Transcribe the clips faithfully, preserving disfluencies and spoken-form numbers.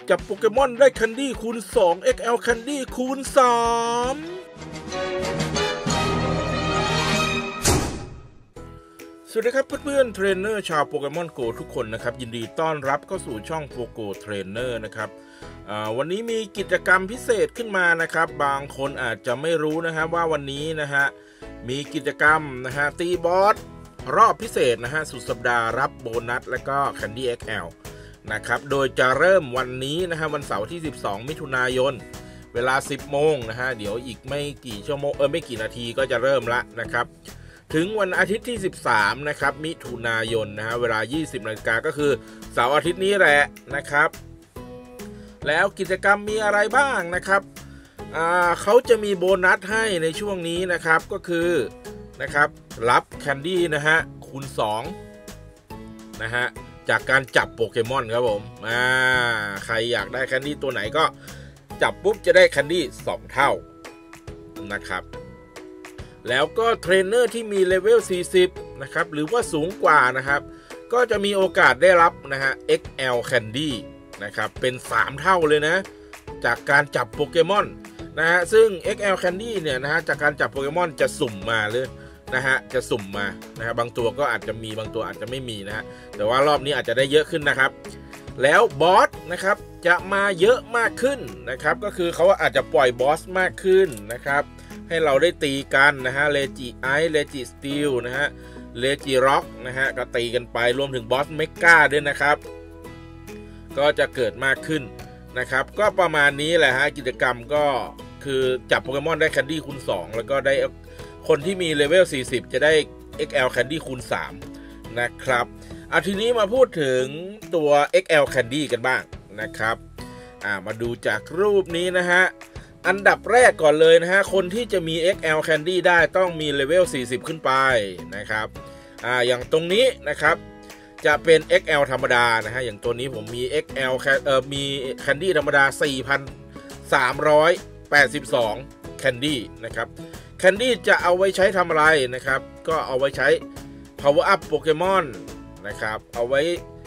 จับโปเกมอนได้แคนดี้คูณสอง เอ็กซ์ แอล แคนดี้คูณสามสวัสดีครับเพื่อนๆเทรนเนอร์ชาวโปเกมอนโกทุกคนนะครับยินดีต้อนรับเข้าสู่ช่องโปโกเทรนเนอร์นะครับวันนี้มีกิจกรรมพิเศษขึ้นมานะครับบางคนอาจจะไม่รู้นะครับว่าวันนี้นะฮะมีกิจกรรมนะฮะตีบอสรอบพิเศษนะฮะสุดสัปดาห์รับโบนัสและก็แคนดี้ เอ็กซ์ แอล นะครับโดยจะเริ่มวันนี้นะฮะวันเสาร์ที่สิบสองมิถุนายนเวลาสิบโมงนะฮะเดี๋ยวอีกไม่กี่ชั่วโมงเออไม่กี่นาทีก็จะเริ่มละนะครับถึงวันอาทิตย์ที่สิบสามนะครับมิถุนายนนะฮะเวลายี่สิบนาฬิกาก็คือเสาร์อาทิตย์นี้แหละนะครับแล้วกิจกรรมมีอะไรบ้างนะครับอ่าเขาจะมีโบนัสให้ในช่วงนี้นะครับก็คือนะครับรับแคนดี้นะฮะคูณสองนะฮะจากการจับโปเกมอนครับผมอ่าใครอยากได้แคนดี้ตัวไหนก็จับปุ๊บจะได้แคนดี้สองเท่านะครับแล้วก็เทรนเนอร์ที่มีเลเวลสี่สิบนะครับหรือว่าสูงกว่านะครับก็จะมีโอกาสได้รับนะฮะ เอ็กซ์ แอล Candy นะครับเป็นสามเท่าเลยนะจากการจับโปเกมอนนะฮะซึ่ง เอ็กซ์ แอล Candy เนี่ยนะฮะจากการจับโปเกมอนจะสุ่มมาเลยนะฮะจะสุ่มมานะฮะบางตัวก็อาจจะมีบางตัวอาจจะไม่มีนะฮะแต่ว่ารอบนี้อาจจะได้เยอะขึ้นนะครับแล้วบอสนะครับจะมาเยอะมากขึ้นนะครับก็คือเขาอาจจะปล่อยบอสมากขึ้นนะครับให้เราได้ตีกันนะฮะเลจิไอซ์เลจิสตีลนะฮะเลจิร็อกนะฮะก็ตีกันไปรวมถึงบอสเมกาด้วยนะครับก็จะเกิดมากขึ้นนะครับก็ประมาณนี้แหละฮะกิจกรรมก็คือจับโปเกมอนได้แคนดี้คูณสองแล้วก็ได้คนที่มีเลเวลสี่สิบจะได้ เอ็กซ์ แอล Candy คูณสามนะครับเอาทีนี้มาพูดถึงตัว เอ็กซ์ แอล Candy กันบ้างนะครับอ่ามาดูจากรูปนี้นะฮะอันดับแรกก่อนเลยนะฮะคนที่จะมี เอ็กซ์ แอล Candy ได้ต้องมีเลเวลสี่สิบขึ้นไปนะครับอ่าอย่างตรงนี้นะครับจะเป็น เอ็กซ์ แอล ธรรมดานะฮะอย่างตัวนี้ผมมี เอ็กซ์ แอล เอ่อมี Candy ธรรมดา สี่พันสามร้อยแปดสิบสอง Candy นะครับแคนดี้จะเอาไว้ใช้ทำอะไรนะครับก็เอาไว้ใช้ power up โปเกมอนนะครับเอาไว้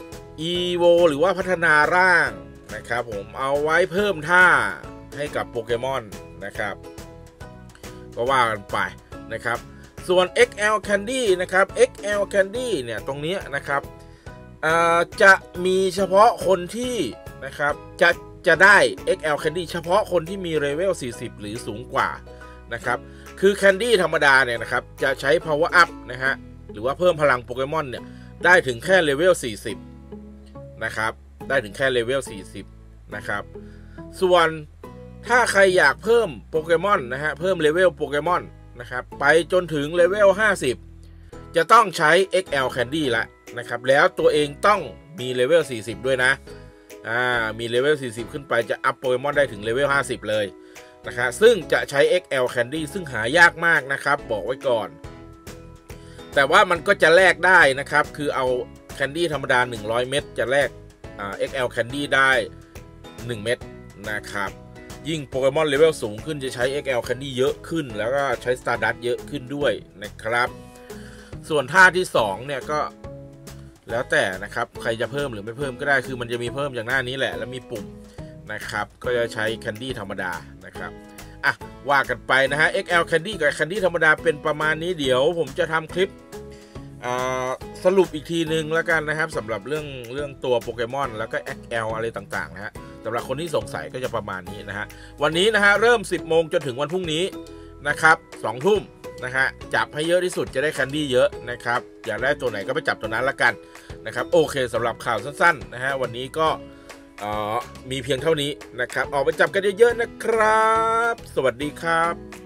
evo หรือว่าพัฒนาร่างนะครับผมเอาไว้เพิ่มท่าให้กับโปเกมอนนะครับก็ว่ากันไปนะครับส่วน เอ็กซ์ แอล Candy นะครับ เอ็กซ์ แอล Candy เนี่ยตรงนี้นะครับจะมีเฉพาะคนที่นะครับจะจะได้ เอ็กซ์ แอล Candy เฉพาะคนที่มีเลเวลสี่สิบหรือสูงกว่านะครับคือแคนดี้ธรรมดาเนี่ยนะครับจะใช้ power up นะฮะหรือว่าเพิ่มพลังโปเกมอนเนี่ยได้ถึงแค่เลเวลสี่สิบนะครับได้ถึงแค่เลเวลสี่สิบนะครับส่วนถ้าใครอยากเพิ่มโปเกมอนนะฮะเพิ่มเลเวลโปเกมอนนะครับไปจนถึงเลเวลห้าสิบจะต้องใช้ เอ็กซ์ แอล Candy ละนะครับแล้วตัวเองต้องมีเลเวลสี่สิบด้วยนะอ่ามีเลเวลสี่สิบขึ้นไปจะอัพโปเกมอนได้ถึงเลเวลห้าสิบเลยนะครับซึ่งจะใช้ เอ็กซ์ แอล Candy ซึ่งหายากมากนะครับบอกไว้ก่อนแต่ว่ามันก็จะแลกได้นะครับคือเอา Candy ธรรมดาหนึ่งร้อยเม็ดจะแลกอ่า เอ็กซ์ แอล Candy ได้หนึ่งเม็ดนะครับยิ่งโปเกมอนเลเวลสูงขึ้นจะใช้ เอ็กซ์ แอล Candy เยอะขึ้นแล้วก็ใช้ Stardust เยอะขึ้นด้วยนะครับส่วนท่าที่สองเนี่ยก็แล้วแต่นะครับใครจะเพิ่มหรือไม่เพิ่มก็ได้คือมันจะมีเพิ่มอย่างหน้านี้แหละแล้วมีปุ่มนะครับก็จะใช้ Candy ธรรมดานะครับอ่ะว่ากันไปนะฮะ เอ็กซ์ แอล Candy กับ Candy ธรรมดาเป็นประมาณนี้เดี๋ยวผมจะทำคลิปสรุปอีกทีนึงแล้วกันนะครับสำหรับเรื่องเรื่องตัวโปเกมอนแล้วก็ เอ็กซ์ แอล อะไรต่างๆนะฮะสำหรับคนที่สงสัยก็จะประมาณนี้นะฮะวันนี้นะฮะเริ่มสิบโมงจนถึงวันพรุ่งนี้นะครับสองทุ่มนะฮะจับให้เยอะที่สุดจะได้ Candy เยอะนะครับอยากได้ตัวไหนก็ไปจับตัวนั้นละกันนะครับโอเคสำหรับข่าวสั้นๆนะฮะวันนี้ก็อ๋อมีเพียงเท่านี้นะครับออกไปจับกันเยอะๆนะครับสวัสดีครับ